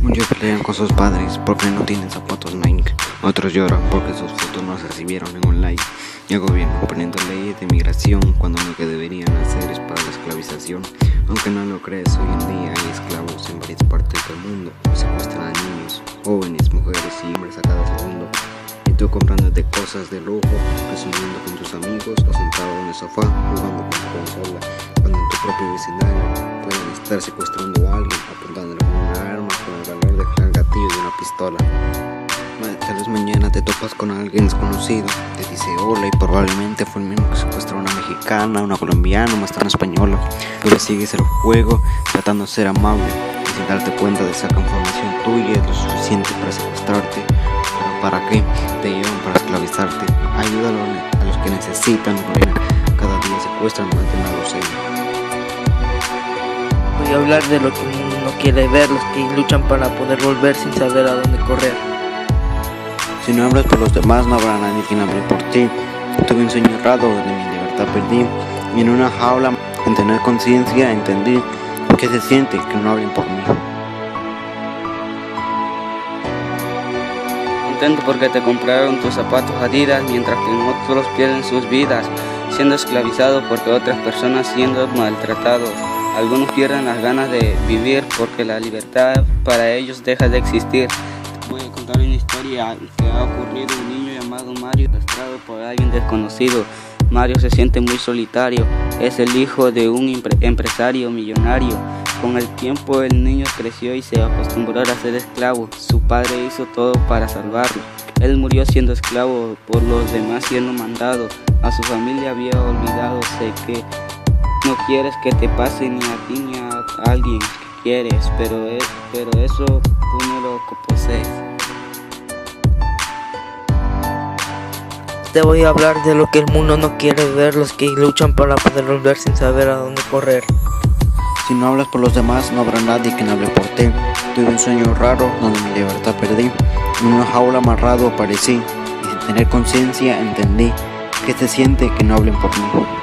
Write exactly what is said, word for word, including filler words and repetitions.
Muchos pelean con sus padres porque no tienen zapatos Nike. Otros lloran porque sus fotos no se recibieron en online. Y el gobierno poniendo leyes de migración cuando lo que deberían hacer es para la esclavización. Aunque no lo crees, hoy en día hay esclavos en varias partes del mundo. Secuestran a niños, jóvenes, mujeres y hombres a cada segundo. Y tú comprándote cosas de lujo, presumiendo con tus amigos o sentado en el sofá jugando con tu consola, cuando en tu propio vecindario pueden estar secuestrando a alguien, apuntándole con una arma con el valor de el gatillo de una pistola. Tal vez mañana te topas con alguien desconocido, te dice hola y probablemente fue el mismo que secuestró a una mexicana, una colombiana, más tarde una española. Tú le sigues el juego tratando de ser amable y sin darte cuenta de sacar información tuya es lo suficiente para secuestrarte. Pero ¿para qué? Te llevan para esclavizarte. Ayúdalo a los que necesitan, porque cada día secuestran más de una docena. Voy a hablar de lo que el mundo no quiere ver, los que luchan para poder volver sin saber a dónde correr. Si no hablas por los demás, no habrá nadie quien hable por ti. Tuve un sueño errado, de mi libertad perdí. Y en una jaula, en tener conciencia, entendí que se siente que no hablen por mí. Contento porque te compraron tus zapatos Adidas, mientras que otros pierden sus vidas, siendo esclavizados porque otras personas siendo maltratados. Algunos pierden las ganas de vivir porque la libertad para ellos deja de existir. Voy a contar una historia que ha ocurrido a un niño llamado Mario, secuestrado por alguien desconocido. Mario se siente muy solitario, es el hijo de un empresario millonario. Con el tiempo el niño creció y se acostumbró a ser esclavo. Su padre hizo todo para salvarlo. Él murió siendo esclavo, por los demás siendo mandado. A su familia había olvidado, sé que no quieres que te pase ni a ti ni a alguien que quieres, pero, es, pero eso tú no lo posees. Te voy a hablar de lo que el mundo no quiere ver, los que luchan para poder volver sin saber a dónde correr. Si no hablas por los demás, no habrá nadie quien hable por ti. Tuve un sueño raro donde mi libertad perdí. En una jaula amarrado aparecí y sin tener conciencia entendí que se siente que no hablen por mí.